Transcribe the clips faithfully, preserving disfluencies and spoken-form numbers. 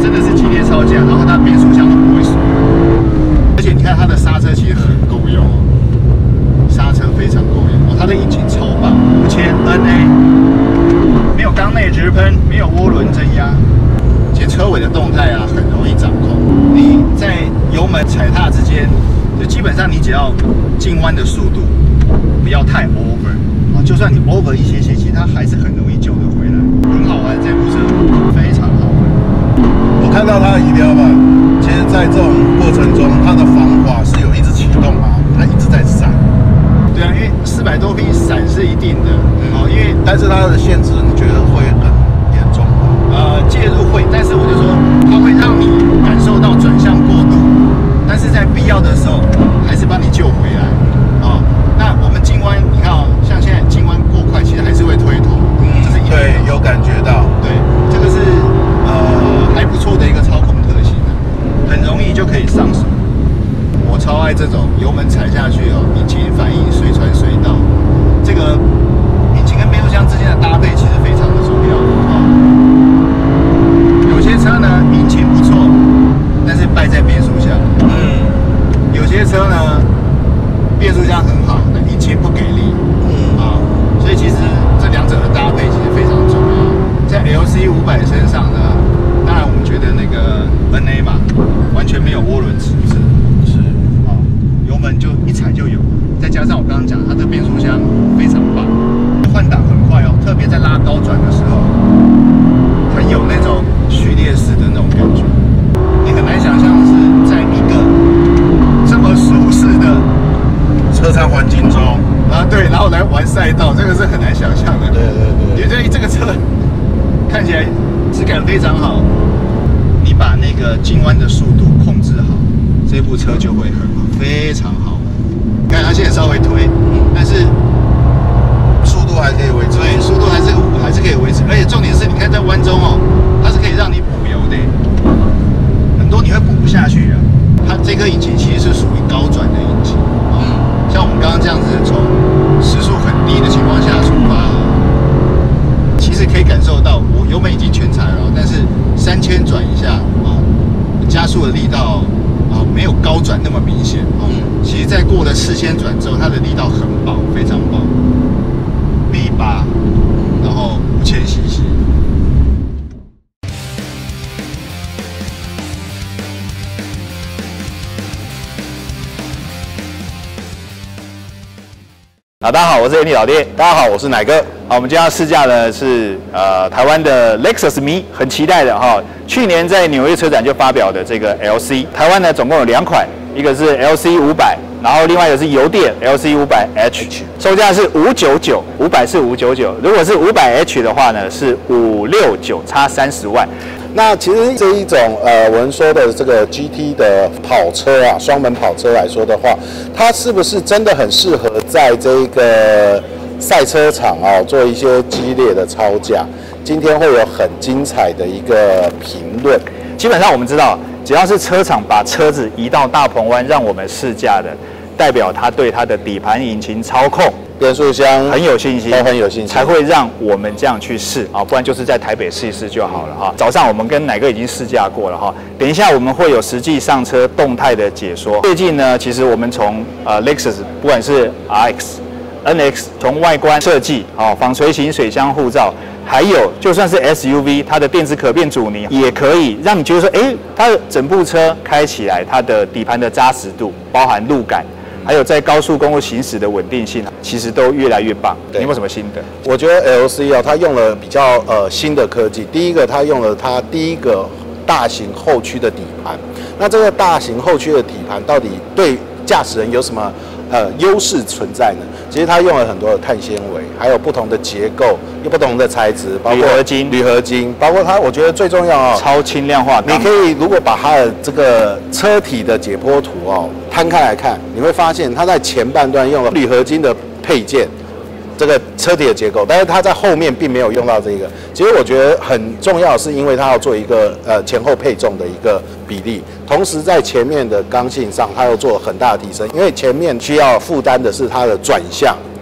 真的是激烈超价，然后它变速箱都不会锁，而且你看它的刹车其实很够用哦，刹车非常够用哦，它的引擎超棒，五千 N A， 没有缸内直喷，没有涡轮增压，且车尾的动态啊很容易掌控，你在油门踩踏之间，就基本上你只要进弯的速度不要太 over 啊，就算你 over 一些些，其实它还是很容易救得回来，很好玩，这部车非常好玩。 我看到它的仪表板，其实在这种过程中，它的防滑是有一直启动嘛，它一直在闪。 对啊，因为四百多匹闪是一定的，哦，因为但是它的限制，你觉得会很严重吗？ 呃，介入会，但是我就说它会让你感受到转向过度，但是在必要的时候还是帮你救回来，哦，那我们进弯，你看哦，像现在进弯过快，其实还是会推头，嗯，这是对，有感觉到， 对，这个是呃还不错的一个操控特性啊，很容易就可以上手。我超爱这种油门踩下去哦，引擎反应随传随到，这个引擎跟变速箱之间的搭配其实非常的重要哦。有些车呢引擎不错，但是败在变速箱，嗯，有些车呢变速箱很好，那引擎不给力，嗯啊，所以其实这两者的搭配其实非常重要。在 L C 五百身上呢，当然我们觉得那个 N A 嘛，完全没有涡轮迟滞。油门就一踩就有，再加上我刚刚讲它的变速箱非常棒，换挡很快哦，特别在拉高转的时候，很有那种序列式的那种感觉。你很难想象是在一个这么舒适的车舱环境中啊，对，然后来玩赛道，这个是很难想象的。 对对对， 觉得这个车看起来质感非常好，你把那个进弯的速度控制好，这部车就会很好。非常好，看它现在稍微推，但是速度还可以维持， 对，速度还是还是可以维持，而且重点是，你看在弯中哦，它是可以让你补油的，很多你会补不下去啊。它这颗引擎其实是属于高转的引擎，嗯，像我们刚刚这样子从时速很低的情况下出发，其实可以感受到我油门已经全踩了，但是三千转一下啊，加速的力道。啊，没有高转那么明显哦。其实，在过了四千转之后，它的力道很薄，非常薄 ，V 八，然后五千 C C。 啊，大家好，我是 Andy 老爹。 大家好，我是奶哥。 好，我们今天要试驾的是呃台湾的 Lexus Me， 很期待的哈。去年在纽约车展就发表的这个 L C， 台湾呢总共有两款，一个是 L C 五百，然后另外一个是油电 L C 五百 H， 售价是五九九，五百是五九九，如果是五百 H 的话呢是五六九，差三十万。 那其实这一种呃，我们说的这个 G T 的跑车啊，双门跑车来说的话，它是不是真的很适合在这个赛车场啊做一些激烈的操驾？今天会有很精彩的一个评论。 基本上我们知道，只要是车厂把车子移到大鹏湾让我们试驾的，代表他对它的底盘、引擎操控、 变速箱很有信心， 都很有信心， 才会让我们这样去试啊，不然就是在台北试一试就好了哈。早上我们跟奶哥已经试驾过了哈，等一下我们会有实际上车动态的解说。最近呢，其实我们从呃 Lexus 不管是 R X、N X， 从外观设计啊、纺锤型水箱护罩，还有就算是 S U V， 它的电子可变阻尼也可以让你觉得说，哎，它的整部车开起来，它的底盘的扎实度，包含路感。还有在高速公路行驶的稳定性，其实都越来越棒。你有没有什么心得？ 我觉得 L C 啊，它用了比较呃新的科技。第一个，它用了它第一个大型后驱的底盘。那这个大型后驱的底盘到底对驾驶人有什么呃优势存在呢？其实它用了很多的碳纤维，还有不同的结构，有不同的材质，包括铝合金、 铝合金，包括它，我觉得最重要哦， 超轻量化。 你可以如果把它的这个车体的解剖图哦摊开来看，你会发现它在前半段用了铝合金的配件，这个车体的结构，但是它在后面并没有用到这个。其实我觉得很重要，是因为它要做一个呃前后配重的一个比例，同时在前面的刚性上，它又做了很大的提升，因为前面需要负担的是它的转向。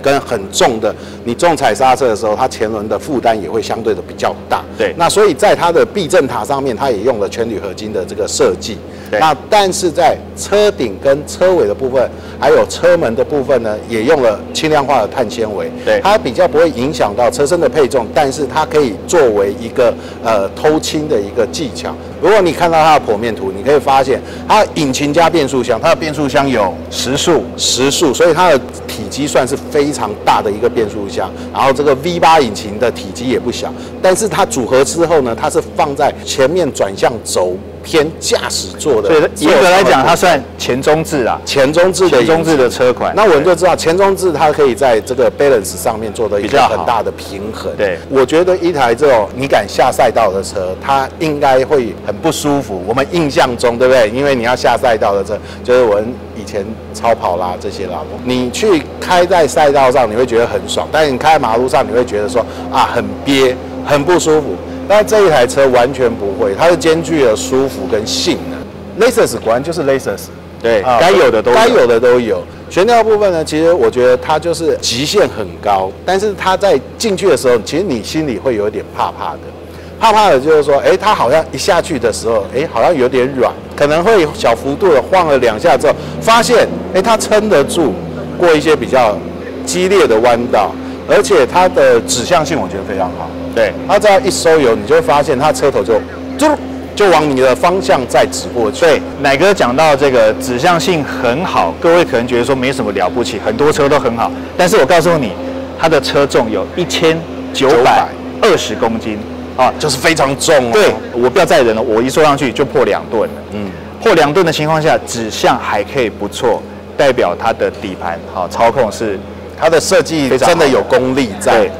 跟很重的，你重踩刹车的时候，它前轮的负担也会相对的比较大。 对， 那所以在它的避震塔上面，它也用了全铝合金的这个设计。那但是在车顶跟车尾的部分，还有车门的部分呢，也用了轻量化的碳纤维。 对， 它比较不会影响到车身的配重，但是它可以作为一个呃偷轻的一个技巧。如果你看到它的剖面图，你可以发现它引擎加变速箱，它的变速箱有时速， 时速，所以它的体积算是非常大的一个变速箱。然后这个 V 八 引擎的体积也不小，但是它组合之后呢，它是放在前面转向轴偏驾驶座的。 所以严格来讲，它算前中置啊， 前中置的前中置的车款。 那我们就知道前中置它可以在这个 balance 上面做的一个很大的平衡。 对， 我觉得一台这种你敢下赛道的车，它应该会很不舒服。我们印象中，对不对？因为你要下赛道的车，就是我们以前超跑啦这些啦，你去开在赛道上，你会觉得很爽，但是你开在马路上，你会觉得说啊很憋，很不舒服。但这一台车完全不会，它是兼具了舒服跟性能。Lexus 果然就是 Lexus， 对，啊、该有的都有该有的都有。悬吊部分呢，其实我觉得它就是极限很高，但是它在进去的时候，其实你心里会有点怕怕的。怕怕的就是说，哎，它好像一下去的时候，哎，好像有点软，可能会小幅度的晃了两下之后，发现，哎，它撑得住过一些比较激烈的弯道，而且它的指向性我觉得非常好。 对， 它只要一收油，你就会发现它车头就就就往你的方向再指过去。 对，乃哥讲到这个指向性很好，各位可能觉得说没什么了不起，很多车都很好，但是我告诉你，它的车重有一千九百二十公斤。 啊，就是非常重哦。 对，我不要载人了，我一坐上去就破两吨了。嗯，破两吨的情况下，指向还可以不错，代表它的底盘好操控是它的设计真的有功力在。 对。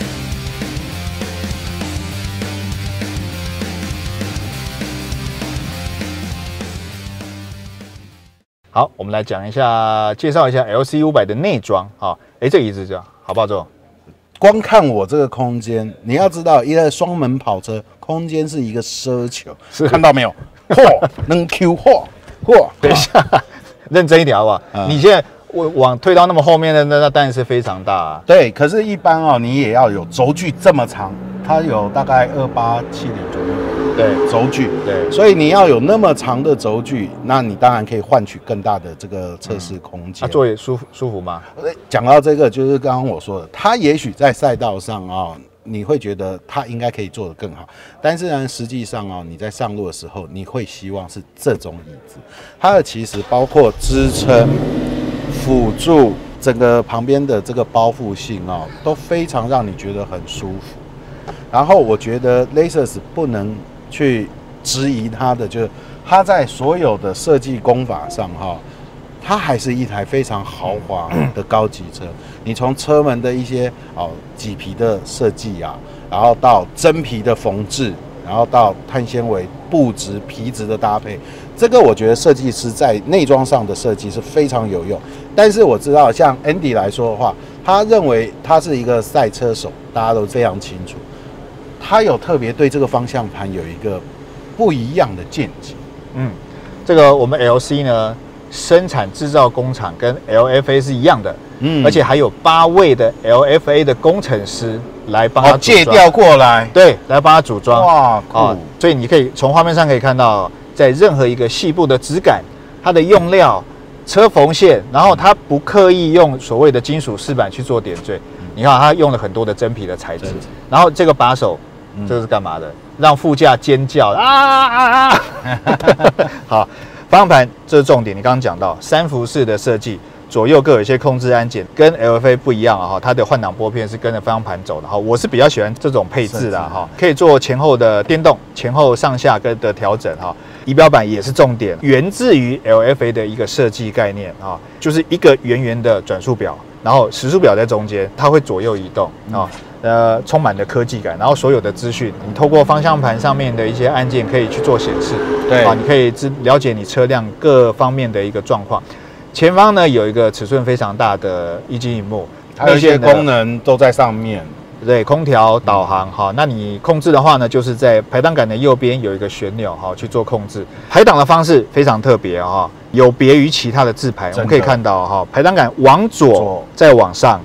好，我们来讲一下，介绍一下 L C 五百的内装。好，哎，这个椅子这样好不好坐？ 光看我这个空间，你要知道，一台双门跑车空间是一个奢求， 是看到没有？嚯，能 Q 嚯嚯！ 等一下，认真一点好不好？嗯、你现在我往推到那么后面的那那当然是非常大、啊。 对，可是，一般哦，你也要有轴距这么长，它有大概二八七零左右。对，轴距。对，所以你要有那么长的轴距，那你当然可以换取更大的这个测试空间。 它、嗯啊、座椅舒服舒服吗？ 讲到这个，就是刚刚我说的，它也许在赛道上啊、哦，你会觉得它应该可以做得更好，但是呢，实际上哦，你在上路的时候，你会希望是这种椅子，它的其实包括支撑、辅助整个旁边的这个包覆性哦，都非常让你觉得很舒服。然后我觉得 Lexus 不能去质疑它的，就是它在所有的设计工法上哈，它还是一台非常豪华的高级车。你从车门的一些哦麂皮的设计啊，然后到真皮的缝制，然后到碳纤维布质皮质的搭配，这个我觉得设计师在内装上的设计是非常有用。但是我知道像 Andy 来说的话，他认为他是一个赛车手，大家都非常清楚。他有特别对这个方向盘有一个不一样的见解。 嗯，这个我们 L C 呢，生产制造工厂跟 L F A 是一样的，嗯，而且还有八位的 L F A 的工程师来帮他借调过来， 对，来帮他组装。 哇，酷、哦！ 所以你可以从画面上可以看到，在任何一个细部的质感，它的用料、车缝线，然后它不刻意用所谓的金属饰板去做点缀。嗯、你看，它用了很多的真皮的材质，然后这个把手。这是干嘛的？让副驾尖叫啊啊啊！好，方向盘这是重点。你刚刚讲到三辐式的设计，左右各有一些控制按键，跟 L F A 不一样啊哈。它的换挡拨片是跟着方向盘走的哈。我是比较喜欢这种配置啦哈，可以做前后的电动、前后上下跟的调整哈。仪表板也是重点，源自于 L F A 的一个设计概念啊，就是一个圆圆的转速表，然后时速表在中间，它会左右移动啊。呃，充满了科技感，然后所有的资讯，你透过方向盘上面的一些按键可以去做显示，对啊，你可以知了解你车辆各方面的一个状况。前方呢有一个尺寸非常大的液晶萤幕， 还有一些功能都在上面。 对，空调、导航哈，那你控制的话呢，就是在排档杆的右边有一个旋钮哈去做控制。排档的方式非常特别哈，有别于其他的自排，我们可以看到哈，排档杆往左再往上。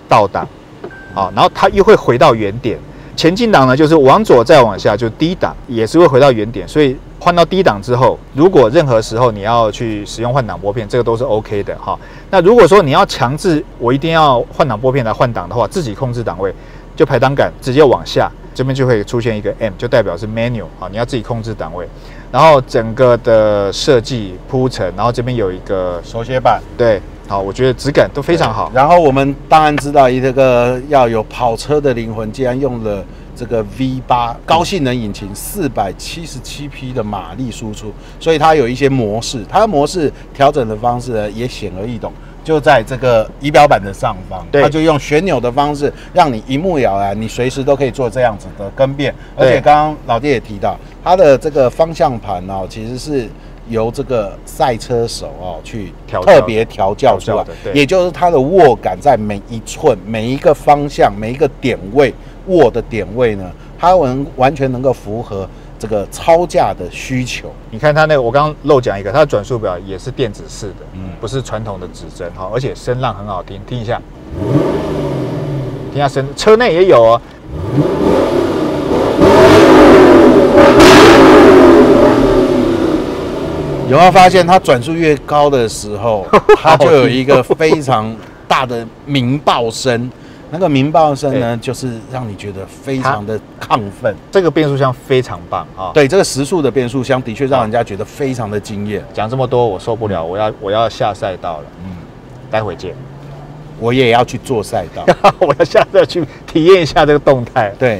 倒档，好，然后它又会回到原点。前进档呢，就是往左再往下就低档，也是会回到原点。所以换到低档之后，如果任何时候你要去使用换挡拨片，这个都是 OK 的哈。那如果说你要强制我一定要换挡拨片来换挡的话，自己控制档位，就排挡杆直接往下，这边就会出现一个 M， 就代表是 manual 啊，你要自己控制档位。然后整个的设计铺陈，然后这边有一个手写板， 对。好，我觉得质感都非常好。 然后我们当然知道，这个要有跑车的灵魂，既然用了这个 V 八 高性能引擎，四百七十七匹的马力输出，所以它有一些模式，它的模式调整的方式呢也显而易懂，就在这个仪表板的上方，它就用旋钮的方式，让你一目了然，你随时都可以做这样子的更变。而且刚刚老爹也提到，它的这个方向盘哦，其实是由这个赛车手哦去特别调教出来，也就是它的握感在每一寸、每一个方向、每一个点位握的点位呢，它能完全能够符合这个超价的需求。 你看它那个，我刚刚漏讲一个，它的转速表也是电子式的，嗯，不是传统的指针哈，而且声浪很好听，听一下，听一下声，车内也有哦。 有没有发现，它转速越高的时候，它就有一个非常大的鸣爆声。那个鸣爆声呢，就是让你觉得非常的亢奋。 这个变速箱非常棒啊！ 对，这个时速的变速箱的确让人家觉得非常的惊艳。 讲这么多，我受不了，我要我要下赛道了。嗯，待会见。 我也要去做赛道， 我要下赛去体验一下这个动态。 对。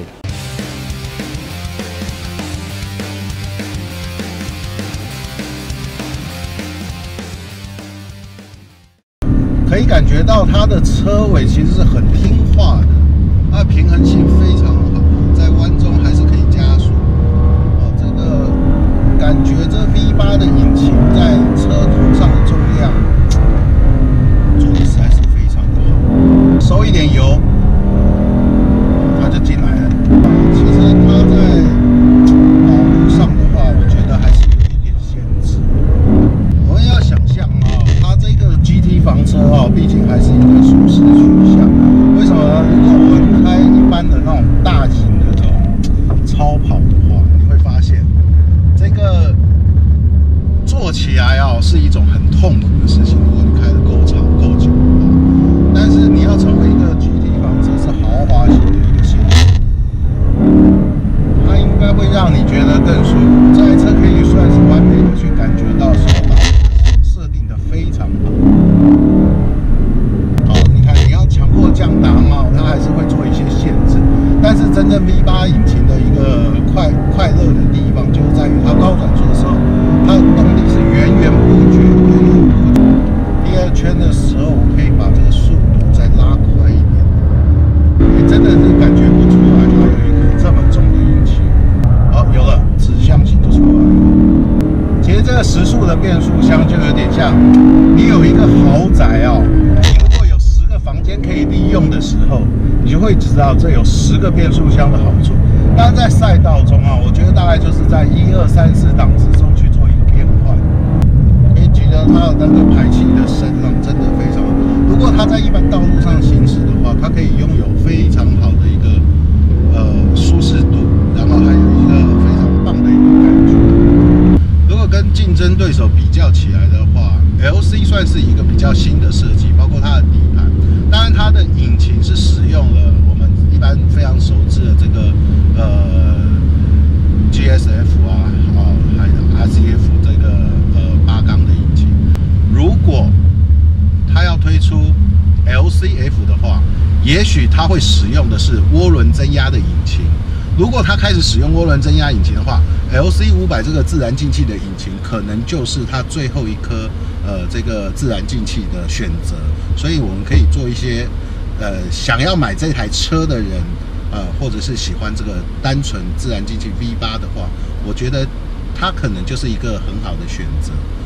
可以感觉到它的车尾其实是很听话的，它的平衡性非常好，在弯中还是可以加速。哦，这个感觉这 V 八的引擎在车头上的重量做的实在是非常的好。收一点油，它就进来了。其实它在保路上的话，我觉得还是有一点限制。我们要想象啊，它这个 G T 房车哦，毕竟还是一个舒适取向。为什么呢？如果我们开一般的那种大型的这种超跑的话，你会发现这个坐起来哦是一种很痛苦的事情。如果你开的够长够久的话，但是你要成为一个 G T 房车是豪华型的一个限制，它应该会让你觉得更舒服。这台车可以算是完美的去感觉到手把设定的非常好。降档啊，它还是会做一些限制，但是真正 V 八引擎的一个快快乐的地方，就是在于它高转速的时候，它的动力是源源不绝，源源不绝。第二圈的时候，我可以把这个速度再拉快一点，你真的是感觉不出来它有一个这么重的引擎。好，有了，指向性就出来了。其实这个时速的变速箱就有点像你有一个豪宅哦。房间可以利用的时候，你就会知道这有十个变速箱的好处。但是在赛道中啊，我觉得大概就是在一二三四档之中去做一个变换。可以觉得它的那个排气的声浪真的非常好。如果它在一般道路上行驶的话，它可以拥有非常好的一个呃舒适度，然后还有一个非常棒的一个感觉。如果跟竞争对手比较起来的话 ，L C 算是一个比较新的设计，包括它的底盘。当然，它的引擎是使用了我们一般非常熟知的这个呃 G S F 啊，啊还有 R C F 这个呃八缸的引擎。如果它要推出 L C F 的话，也许它会使用的是涡轮增压的引擎。如果它开始使用涡轮增压引擎的话 ，L C 五百这个自然进气的引擎可能就是它最后一颗呃这个自然进气的选择。所以我们可以做一些呃想要买这台车的人，呃或者是喜欢这个单纯自然进气 V 八的话，我觉得它可能就是一个很好的选择。